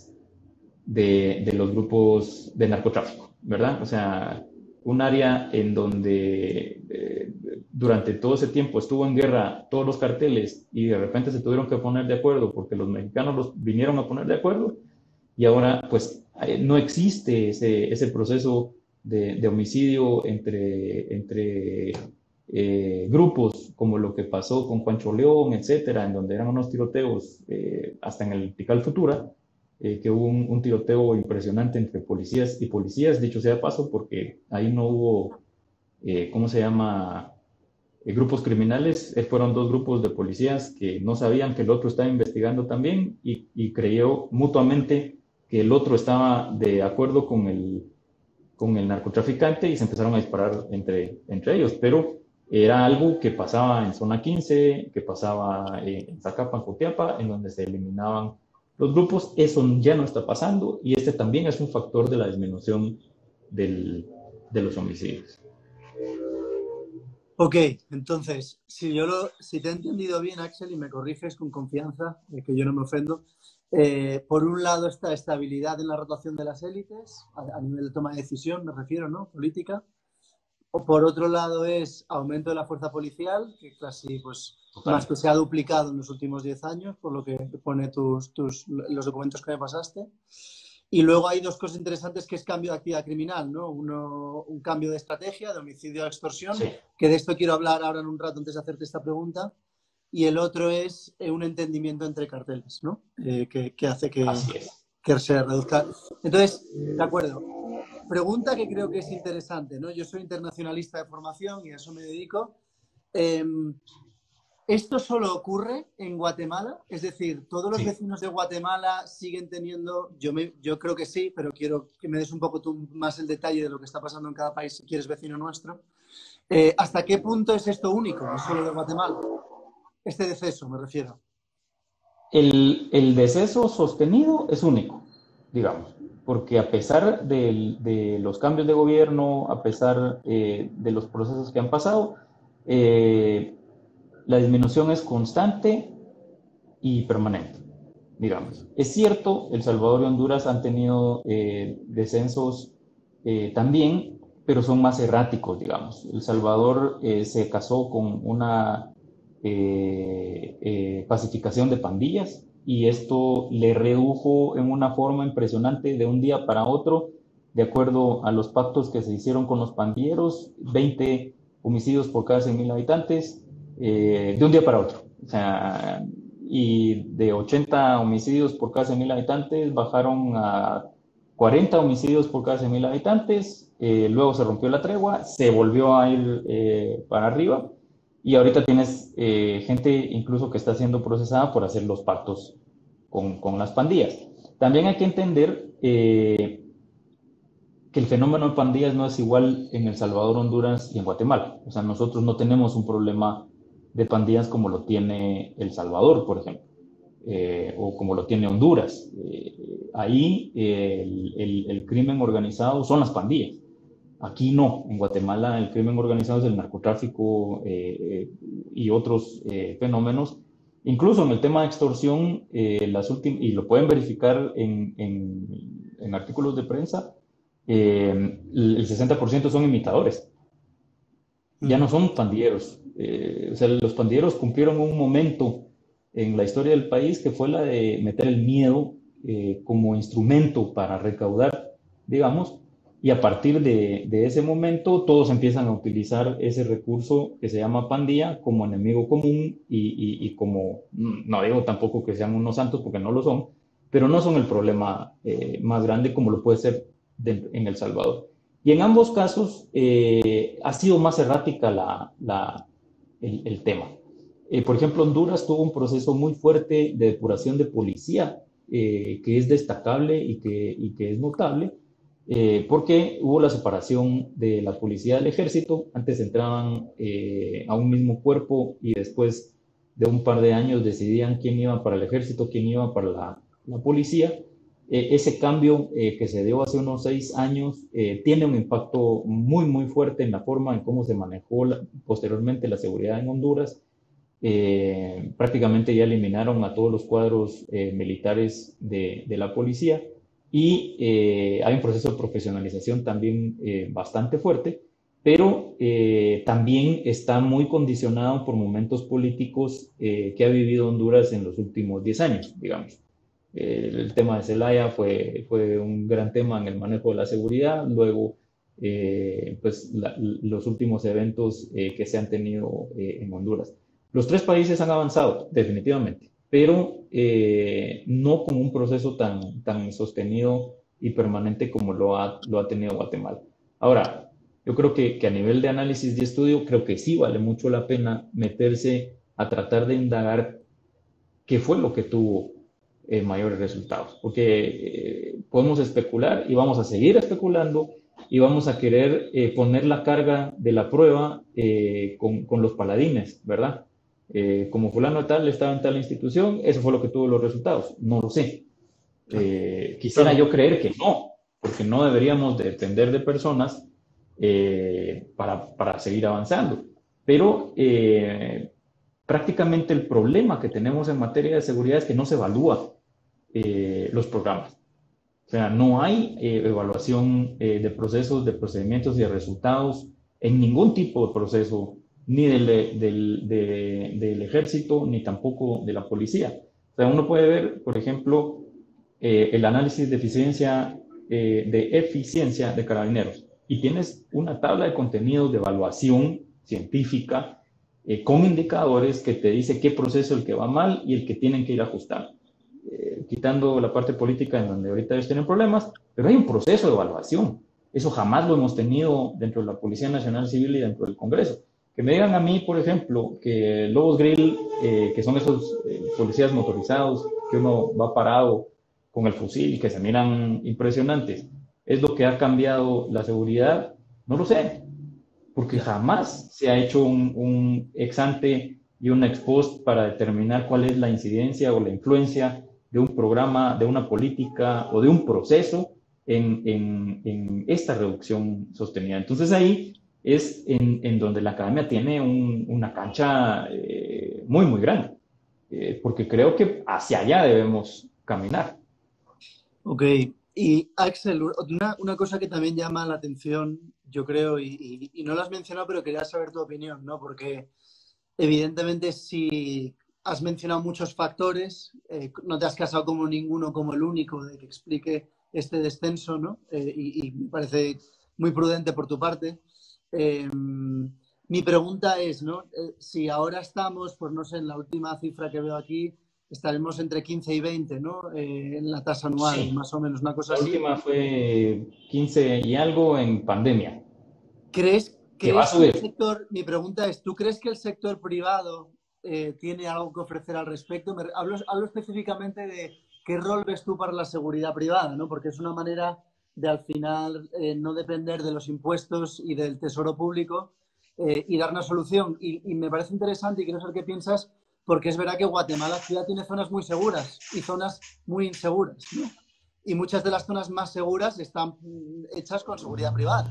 los grupos de narcotráfico, ¿verdad? O sea, un área en donde durante todo ese tiempo estuvo en guerra todos los carteles y de repente se tuvieron que poner de acuerdo porque los mexicanos los vinieron a poner de acuerdo y ahora pues no existe ese proceso de homicidio entre grupos como lo que pasó con Pancho León, etcétera, en donde eran unos tiroteos hasta en el Tikal Futura, que hubo un tiroteo impresionante entre policías y policías, dicho sea de paso, porque ahí no hubo, ¿cómo se llama? Grupos criminales, fueron dos grupos de policías que no sabían que el otro estaba investigando también y creyó mutuamente que el otro estaba de acuerdo con el narcotraficante y se empezaron a disparar entre ellos, pero era algo que pasaba en Zona 15, que pasaba en Zacapan, Coteapa, en donde se eliminaban los grupos. Eso ya no está pasando y este también es un factor de la disminución de los homicidios. Ok, entonces, si te he entendido bien, Axel, y me corriges con confianza, que yo no me ofendo, por un lado está estabilidad en la rotación de las élites, a nivel de toma de decisión, me refiero, ¿no? Política. O por otro lado es aumento de la fuerza policial, que casi, pues, más que se ha duplicado en los últimos 10 años, por lo que pone los documentos que me pasaste. Y luego hay dos cosas interesantes, que es cambio de actividad criminal, ¿no? Un cambio de estrategia, de homicidio a extorsión, sí, que de esto quiero hablar ahora en un rato antes de hacerte esta pregunta. Y el otro es un entendimiento entre carteles, ¿no? Que hace que se reduzca. Entonces, de acuerdo. Pregunta que creo que es interesante, ¿no? Yo soy internacionalista de formación y a eso me dedico. ¿Esto solo ocurre en Guatemala? Es decir, ¿todos los Sí. vecinos de Guatemala siguen teniendo, yo creo que sí, pero quiero que me des un poco tú más el detalle de lo que está pasando en cada país si quieres vecino nuestro? ¿Hasta qué punto es esto único? ¿Es solo de Guatemala? Este deceso, me refiero. El deceso sostenido es único, digamos, porque a pesar de los cambios de gobierno, a pesar de los procesos que han pasado, eh, la disminución es constante y permanente, digamos. Es cierto, El Salvador y Honduras han tenido descensos también, pero son más erráticos, digamos. El Salvador se casó con una pacificación de pandillas y esto le redujo en una forma impresionante de un día para otro, de acuerdo a los pactos que se hicieron con los pandilleros, 20 homicidios por cada 100.000 habitantes, de un día para otro. O sea, y de 80 homicidios por cada 100.000 habitantes bajaron a 40 homicidios por cada 100.000 habitantes, luego se rompió la tregua, se volvió a ir para arriba y ahorita tienes gente incluso que está siendo procesada por hacer los pactos con las pandillas. También hay que entender que el fenómeno de pandillas no es igual en El Salvador, Honduras y en Guatemala. O sea, nosotros no tenemos un problema de pandillas como lo tiene El Salvador, por ejemplo, o como lo tiene Honduras. Ahí el crimen organizado son las pandillas. Aquí no, en Guatemala el crimen organizado es el narcotráfico y otros fenómenos. Incluso en el tema de extorsión, y lo pueden verificar en artículos de prensa, el 60% son imitadores, ya no son pandilleros. O sea, los pandilleros cumplieron un momento en la historia del país que fue la de meter el miedo como instrumento para recaudar, digamos, y a partir de ese momento todos empiezan a utilizar ese recurso que se llama pandilla como enemigo común y como, no digo tampoco que sean unos santos porque no lo son, pero no son el problema más grande como lo puede ser en El Salvador. Y en ambos casos ha sido más errática el tema. Por ejemplo, Honduras tuvo un proceso muy fuerte de depuración de policía que es destacable y que es notable porque hubo la separación de la policía del ejército. Antes entraban a un mismo cuerpo y después de un par de años decidían quién iba para el ejército, quién iba para la policía. Ese cambio que se dio hace unos 6 años tiene un impacto muy, muy fuerte en la forma en cómo se manejó posteriormente la seguridad en Honduras. Prácticamente ya eliminaron a todos los cuadros militares de la policía y hay un proceso de profesionalización también bastante fuerte, pero también está muy condicionado por momentos políticos que ha vivido Honduras en los últimos 10 años, digamos. El tema de Zelaya fue un gran tema en el manejo de la seguridad. Luego, pues los últimos eventos que se han tenido en Honduras. Los tres países han avanzado, definitivamente, pero no con un proceso tan sostenido y permanente como lo ha tenido Guatemala. Ahora, yo creo que a nivel de análisis y estudio, creo que sí vale mucho la pena meterse a tratar de indagar qué fue lo que tuvo mayores resultados, porque podemos especular y vamos a seguir especulando y vamos a querer poner la carga de la prueba con los paladines, ¿verdad? Como fulano tal estaba en tal institución, eso fue lo que tuvo los resultados. No lo sé. Quisiera yo creer que no, porque no deberíamos depender de personas para seguir avanzando. Pero prácticamente el problema que tenemos en materia de seguridad es que no se evalúa los programas. O sea, no hay evaluación de procesos, de procedimientos y de resultados en ningún tipo de proceso, ni del ejército, ni tampoco de la policía. O sea, uno puede ver, por ejemplo, el análisis de eficiencia de Carabineros y tienes una tabla de contenidos de evaluación científica con indicadores que te dice qué proceso es el que va mal y el que tienen que ir ajustando. Quitando la parte política en donde ahorita ellos tienen problemas, pero hay un proceso de evaluación. Eso jamás lo hemos tenido dentro de la Policía Nacional Civil y dentro del Congreso, Que me digan a mí, por ejemplo, que Lobos Grill, que son esos policías motorizados, que uno va parado con el fusil y que se miran impresionantes, es lo que ha cambiado la seguridad, no lo sé, porque Ya. jamás se ha hecho un ex ante y un ex post para determinar cuál es la incidencia o la influencia de un programa, de una política o de un proceso en esta reducción sostenida. Entonces ahí es en donde la academia tiene una cancha muy, muy grande, porque creo que hacia allá debemos caminar. Ok. Y Axel, una cosa que también llama la atención, yo creo, y no lo has mencionado, pero quería saber tu opinión, ¿no? Porque evidentemente si has mencionado muchos factores, no te has casado como ninguno como el único de que explique este descenso, ¿no? Y me parece muy prudente por tu parte. Mi pregunta es, ¿no? Si ahora estamos, pues no sé, en la última cifra que veo aquí, estaremos entre 15 y 20, ¿no? En la tasa anual, Sí, más o menos, una cosa la así. última fue 15 y algo en pandemia, que va a ¿Crees que el subir. sector, mi pregunta es, ¿tú crees que el sector privado tiene algo que ofrecer al respecto? Hablo específicamente de qué rol ves tú para la seguridad privada, ¿no? Porque es una manera de al final no depender de los impuestos y del tesoro público y dar una solución. Y me parece interesante y quiero saber qué piensas, porque es verdad que Guatemala ciudad tiene zonas muy seguras y zonas muy inseguras, ¿no? Y muchas de las zonas más seguras están hechas con seguridad privada.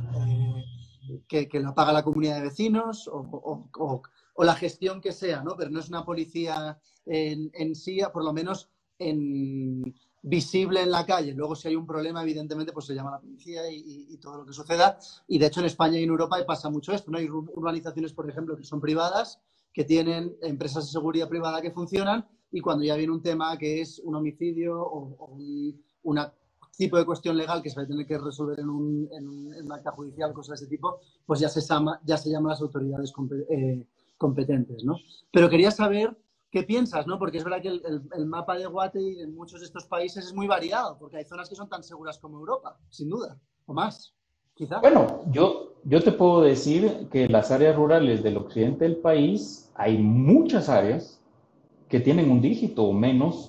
Que la paga la comunidad de vecinos o la gestión que sea, ¿no? Pero no es una policía en sí, por lo menos visible en la calle. Luego, si hay un problema, evidentemente, pues se llama a la policía y todo lo que suceda. Y de hecho, en España y en Europa pasa mucho esto, ¿no? Hay urbanizaciones, por ejemplo, que son privadas, que tienen empresas de seguridad privada que funcionan y cuando ya viene un tema que es un homicidio o una tipo de cuestión legal que se va a tener que resolver en un acta judicial, cosas de ese tipo, pues ya se llama a las autoridades competentes, ¿no? Pero quería saber qué piensas, ¿no? Porque es verdad que el mapa de Guate y en muchos de estos países es muy variado, porque hay zonas que son tan seguras como Europa, sin duda, o más, quizá. Bueno, yo te puedo decir que en las áreas rurales del occidente del país hay muchas áreas que tienen un dígito o menos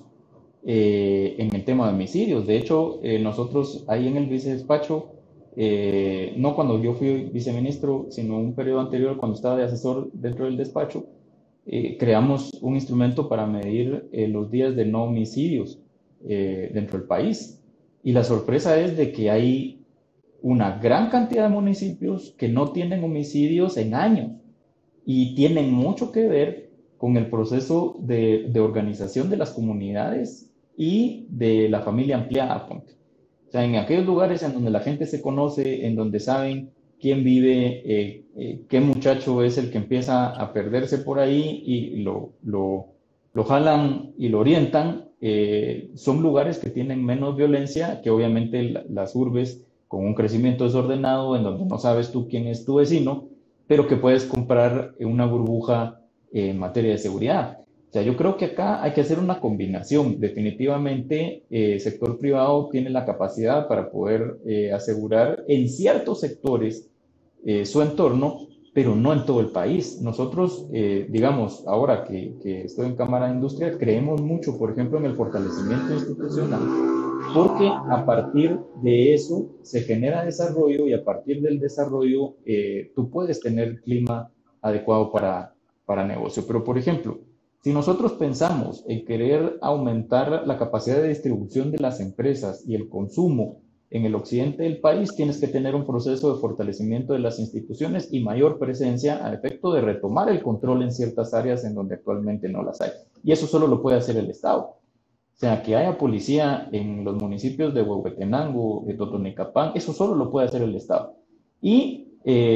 en el tema de homicidios. De hecho, nosotros ahí en el vicedespacho, no cuando yo fui viceministro, sino un periodo anterior, cuando estaba de asesor dentro del despacho, creamos un instrumento para medir los días de no homicidios dentro del país. Y la sorpresa es de que hay una gran cantidad de municipios que no tienen homicidios en años y tienen mucho que ver con el proceso de organización de las comunidades y de la familia ampliada. Ponte. O sea, en aquellos lugares en donde la gente se conoce, en donde saben quién vive, qué muchacho es el que empieza a perderse por ahí y lo jalan y lo orientan, son lugares que tienen menos violencia que obviamente las urbes con un crecimiento desordenado en donde no sabes tú quién es tu vecino, pero que puedes comprar una burbuja en materia de seguridad. O sea, yo creo que acá hay que hacer una combinación. Definitivamente, el sector privado tiene la capacidad para poder asegurar en ciertos sectores su entorno, pero no en todo el país. Nosotros, digamos, ahora que estoy en Cámara de Industria, creemos mucho, por ejemplo, en el fortalecimiento institucional, porque a partir de eso se genera desarrollo y a partir del desarrollo tú puedes tener clima adecuado para negocio. Pero, por ejemplo, si nosotros pensamos en querer aumentar la capacidad de distribución de las empresas y el consumo en el occidente del país, tienes que tener un proceso de fortalecimiento de las instituciones y mayor presencia a efecto de retomar el control en ciertas áreas en donde actualmente no las hay. Y eso solo lo puede hacer el Estado. O sea, que haya policía en los municipios de Huehuetenango, de Totonicapán, eso solo lo puede hacer el Estado. Y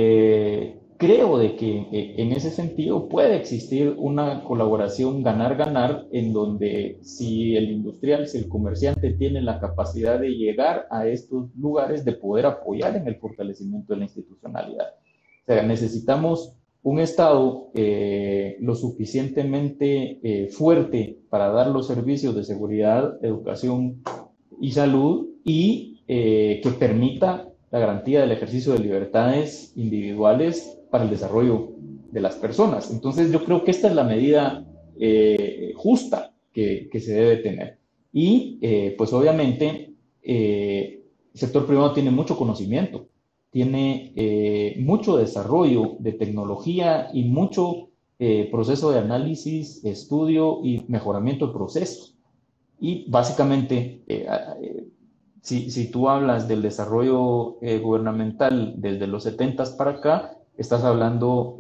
creo de que en ese sentido puede existir una colaboración ganar-ganar en donde si el industrial, si el comerciante tiene la capacidad de llegar a estos lugares, de poder apoyar en el fortalecimiento de la institucionalidad. O sea, necesitamos un Estado lo suficientemente fuerte para dar los servicios de seguridad, educación y salud y que permita la garantía del ejercicio de libertades individuales para el desarrollo de las personas. Entonces yo creo que esta es la medida justa que se debe tener. Y pues obviamente el sector privado tiene mucho conocimiento, tiene mucho desarrollo de tecnología y mucho proceso de análisis, estudio y mejoramiento de procesos. Y básicamente, si tú hablas del desarrollo gubernamental desde los 70 para acá, estás hablando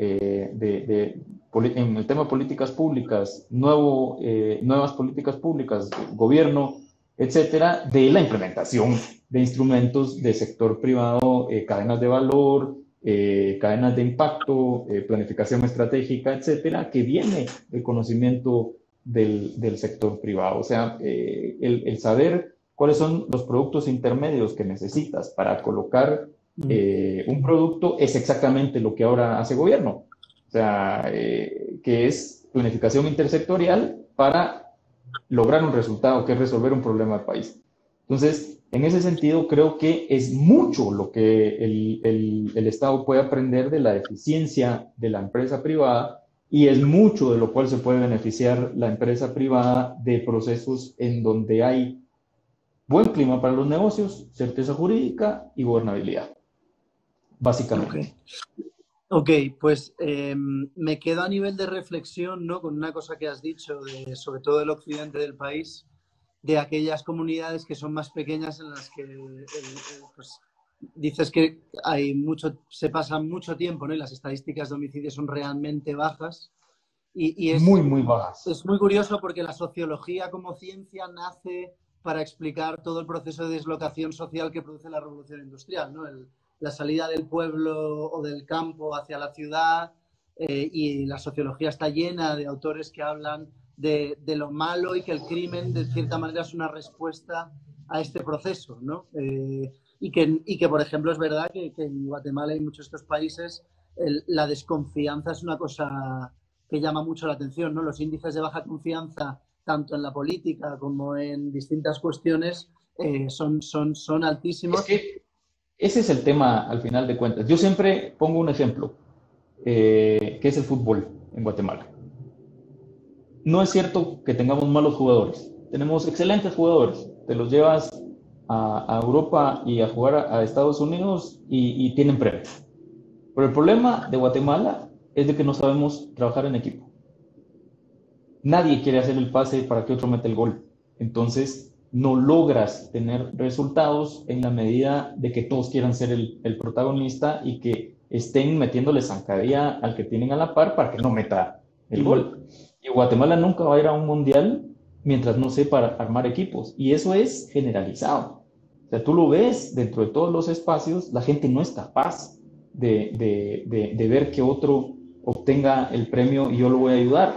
en el tema de políticas públicas, nuevas políticas públicas, gobierno, etcétera, de la implementación de instrumentos de sector privado, cadenas de valor, cadenas de impacto, planificación estratégica, etcétera, que viene del conocimiento del sector privado. O sea, el saber cuáles son los productos intermedios que necesitas para colocar un producto es exactamente lo que ahora hace gobierno. O sea, que es planificación intersectorial para lograr un resultado, que es resolver un problema del país. Entonces, en ese sentido, creo que es mucho lo que el Estado puede aprender de la eficiencia de la empresa privada y es mucho de lo cual se puede beneficiar la empresa privada de procesos en donde hay buen clima para los negocios, certeza jurídica y gobernabilidad, básicamente. Ok, pues me quedo a nivel de reflexión, ¿no? Con una cosa que has dicho, sobre todo del occidente del país, de aquellas comunidades que son más pequeñas en las que pues, dices que se pasa mucho tiempo, ¿no? Y las estadísticas de homicidios son realmente bajas. Y muy, muy bajas. Es muy curioso porque la sociología como ciencia nace para explicar todo el proceso de deslocación social que produce la revolución industrial, ¿no? La salida del pueblo o del campo hacia la ciudad, y la sociología está llena de autores que hablan de lo malo y que el crimen de cierta manera es una respuesta a este proceso, ¿no? Y que, por ejemplo, es verdad que en Guatemala y en muchos de estos países la desconfianza es una cosa que llama mucho la atención, ¿no? Los índices de baja confianza, tanto en la política como en distintas cuestiones, son altísimos. Es que ese es el tema al final de cuentas. Yo siempre pongo un ejemplo, que es el fútbol en Guatemala. No es cierto que tengamos malos jugadores. Tenemos excelentes jugadores. Te los llevas a Europa y a jugar a Estados Unidos y tienen premios. Pero el problema de Guatemala es de que no sabemos trabajar en equipo. Nadie quiere hacer el pase para que otro meta el gol. Entonces, no logras tener resultados en la medida de que todos quieran ser el protagonista y que estén metiéndole zancadilla al que tienen a la par para que no meta el gol. Y Guatemala nunca va a ir a un mundial mientras no sepa armar equipos. Y eso es generalizado. O sea, tú lo ves dentro de todos los espacios, la gente no es capaz de ver que otro obtenga el premio y yo lo voy a ayudar.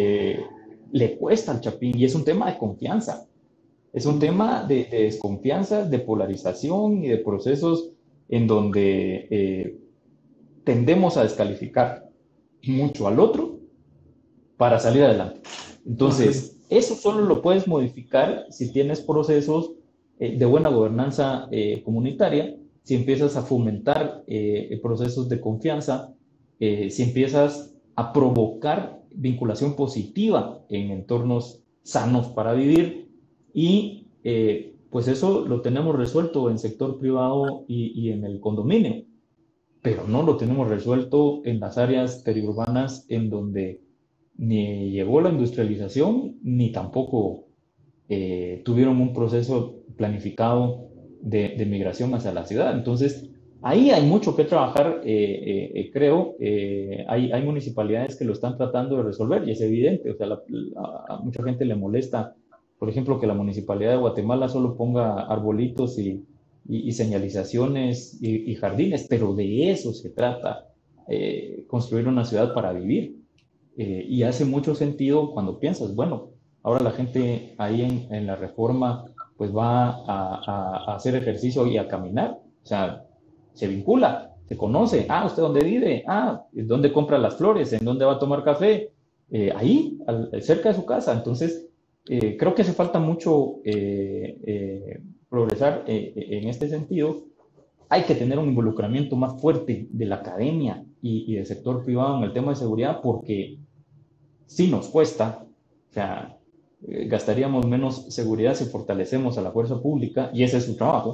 Le cuesta al Chapín y es un tema de confianza. Es un tema de desconfianza, de polarización y de procesos en donde tendemos a descalificar mucho al otro para salir adelante. Entonces, eso solo lo puedes modificar si tienes procesos de buena gobernanza comunitaria, si empiezas a fomentar procesos de confianza, si empiezas a provocar vinculación positiva en entornos sanos para vivir y pues eso lo tenemos resuelto en sector privado y en el condominio, pero no lo tenemos resuelto en las áreas periurbanas en donde ni llegó la industrialización ni tampoco tuvieron un proceso planificado de migración hacia la ciudad. Entonces, ahí hay mucho que trabajar, creo. Hay municipalidades que lo están tratando de resolver y es evidente. O sea, a mucha gente le molesta, por ejemplo, que la municipalidad de Guatemala solo ponga arbolitos y señalizaciones y jardines, pero de eso se trata, construir una ciudad para vivir. Y hace mucho sentido cuando piensas, bueno, ahora la gente ahí en la Reforma pues va a hacer ejercicio y a caminar, o sea, se vincula, se conoce, ¿usted dónde vive? ¿Dónde compra las flores? ¿En dónde va a tomar café? Ahí, cerca de su casa. Entonces, creo que hace falta mucho progresar en este sentido. Hay que tener un involucramiento más fuerte de la academia, y del sector privado en el tema de seguridad, porque sí nos cuesta, o sea, gastaríamos menos seguridad si fortalecemos a la fuerza pública, y ese es su trabajo.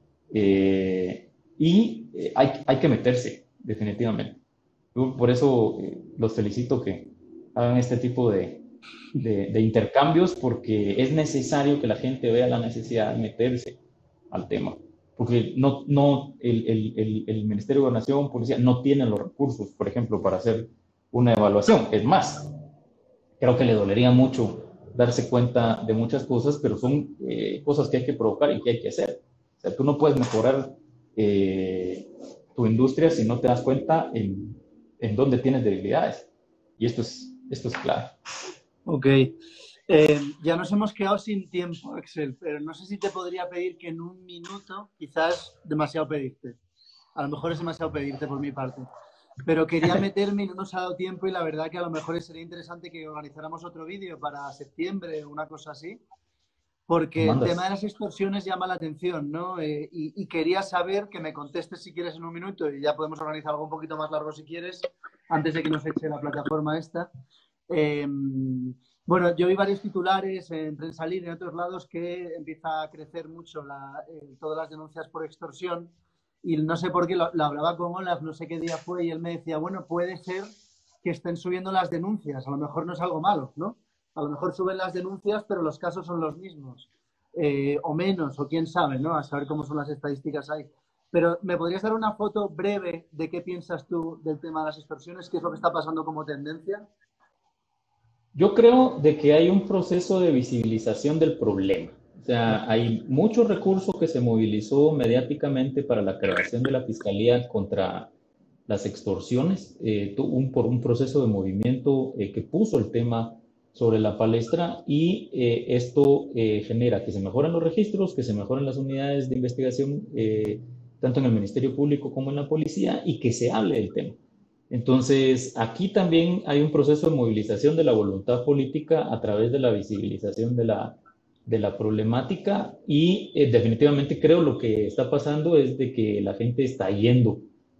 Hay que meterse, definitivamente. Yo por eso los felicito que hagan este tipo de intercambios, porque es necesario que la gente vea la necesidad de meterse al tema. Porque el Ministerio de Gobernación, Policía, no tienen los recursos, por ejemplo, para hacer una evaluación. Es más, creo que le dolería mucho darse cuenta de muchas cosas, pero son cosas que hay que provocar y que hay que hacer. O sea, tú no puedes mejorar tu industria si no te das cuenta en dónde tienes debilidades. Y esto es clave. Ok. Ya nos hemos quedado sin tiempo, Axel, pero no sé si te podría pedir que en un minuto, quizás demasiado pedirte. A lo mejor es demasiado pedirte por mi parte. Pero quería meterme y no nos ha dado tiempo, y la verdad que a lo mejor sería interesante que organizáramos otro vídeo para septiembre o una cosa así, porque el tema de las extorsiones llama la atención, ¿no? Y quería saber, que me contestes si quieres en un minuto, y ya podemos organizar algo un poquito más largo si quieres, antes de que nos eche la plataforma esta. Bueno, yo vi varios titulares en Prensa Libre y en otros lados que empieza a crecer mucho todas las denuncias por extorsión, y no sé por qué lo hablaba con Olaf, no sé qué día fue, y él me decía, bueno, puede ser que estén subiendo las denuncias, a lo mejor no es algo malo, ¿no? A lo mejor suben las denuncias, pero los casos son los mismos, o menos, o quién sabe, ¿no? A saber cómo son las estadísticas ahí. Pero ¿me podrías dar una foto breve de qué piensas tú del tema de las extorsiones? ¿Qué es lo que está pasando como tendencia? Yo creo de que hay un proceso de visibilización del problema. O sea, hay mucho recurso que se movilizó mediáticamente para la creación de la Fiscalía contra las extorsiones, por un proceso de movimiento que puso el tema sobre la palestra, y esto genera que se mejoren los registros, que se mejoren las unidades de investigación, tanto en el Ministerio Público como en la policía, y que se hable del tema. Entonces, aquí también hay un proceso de movilización de la voluntad política a través de la visibilización de la problemática, y definitivamente creo lo que está pasando es de que la gente está yendo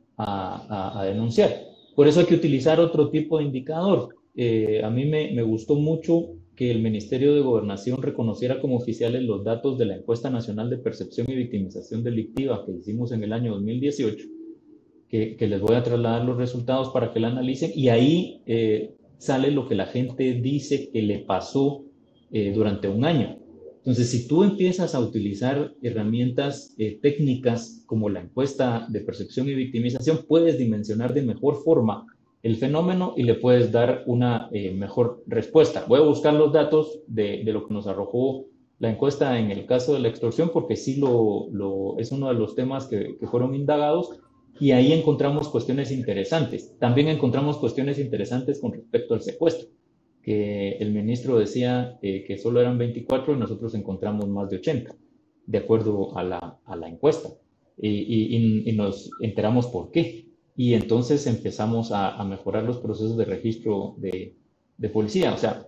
a denunciar. Por eso hay que utilizar otro tipo de indicador. A mí me gustó mucho que el Ministerio de Gobernación reconociera como oficiales los datos de la Encuesta Nacional de Percepción y Victimización Delictiva que hicimos en el año 2018, que les voy a trasladar los resultados para que la analicen, y ahí sale lo que la gente dice que le pasó durante un año. Entonces, si tú empiezas a utilizar herramientas técnicas como la encuesta de percepción y victimización, puedes dimensionar de mejor forma el fenómeno y le puedes dar una mejor respuesta. Voy a buscar los datos de lo que nos arrojó la encuesta en el caso de la extorsión, porque sí es uno de los temas que fueron indagados, y ahí encontramos cuestiones interesantes. También encontramos cuestiones interesantes con respecto al secuestro, que el ministro decía que solo eran 24 y nosotros encontramos más de 80, de acuerdo a la encuesta. Y nos enteramos por qué. Y entonces empezamos a mejorar los procesos de registro de policía. O sea,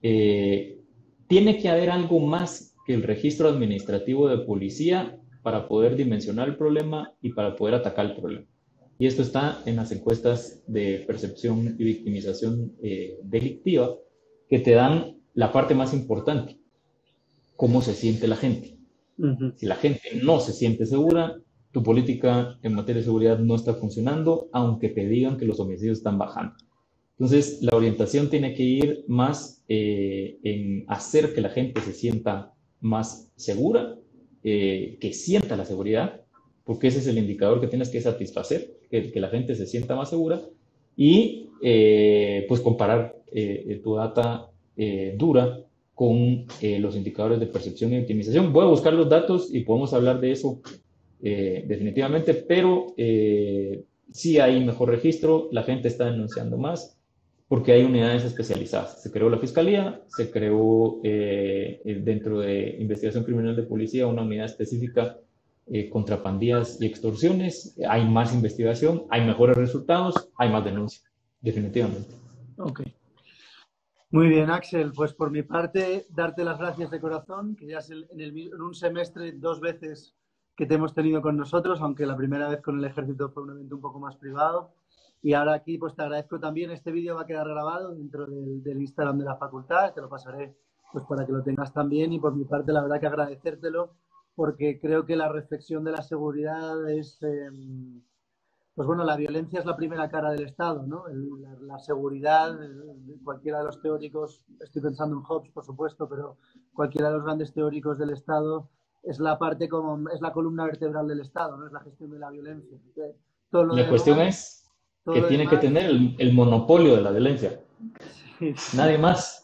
tiene que haber algo más que el registro administrativo de policía para poder dimensionar el problema y para poder atacar el problema. Y esto está en las encuestas de percepción y victimización delictiva, que te dan la parte más importante: cómo se siente la gente. Si la gente no se siente segura, tu política en materia de seguridad no está funcionando, aunque te digan que los homicidios están bajando. Entonces, la orientación tiene que ir más en hacer que la gente se sienta más segura, que sienta la seguridad, porque ese es el indicador que tienes que satisfacer, que la gente se sienta más segura, y pues comparar tu data dura con los indicadores de percepción y optimización. Voy a buscar los datos y podemos hablar de eso definitivamente, pero sí hay mejor registro, la gente está denunciando más, porque hay unidades especializadas. Se creó la Fiscalía, se creó dentro de Investigación Criminal de Policía una unidad específica contra pandillas y extorsiones. Hay más investigación, hay mejores resultados, hay más denuncias, definitivamente. Ok. Muy bien, Axel. Pues por mi parte, darte las gracias de corazón, que ya es en un semestre 2 veces que te hemos tenido con nosotros, aunque la primera vez con el ejército fue un evento un poco más privado. Y ahora aquí pues te agradezco también, este vídeo va a quedar grabado dentro del Instagram de la facultad, te lo pasaré pues para que lo tengas también y por mi parte la verdad que agradecértelo porque creo que la reflexión de la seguridad es, pues bueno, la violencia es la primera cara del Estado, ¿no? La seguridad, cualquiera de los teóricos, estoy pensando en Hobbes por supuesto, pero cualquiera de los grandes teóricos del Estado es la parte como, es la columna vertebral del Estado, ¿no? Es la gestión de la violencia. Entonces, todo lo La cuestión demás, es todo que lo tiene que demás, tener el monopolio de la violencia. sí, sí. Nadie más.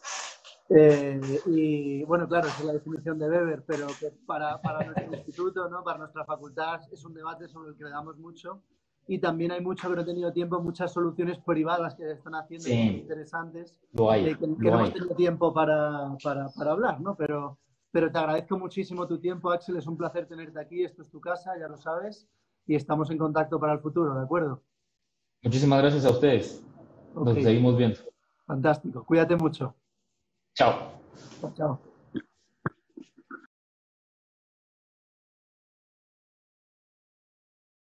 Y bueno, claro, esa es la definición de Weber, pero que para nuestro instituto, ¿no? Para nuestra facultad es un debate sobre el que le damos mucho y también hay mucho, pero no he tenido tiempo, muchas soluciones privadas que se están haciendo y que son Sí, interesantes, lo hay, que no lo hemos hay. tenido tiempo para hablar, ¿no? Pero te agradezco muchísimo tu tiempo, Axel, es un placer tenerte aquí, esto es tu casa, ya lo sabes, y estamos en contacto para el futuro, ¿de acuerdo? Muchísimas gracias a ustedes. Ok, Nos seguimos viendo. fantástico, cuídate mucho. Chao. Chao, chao.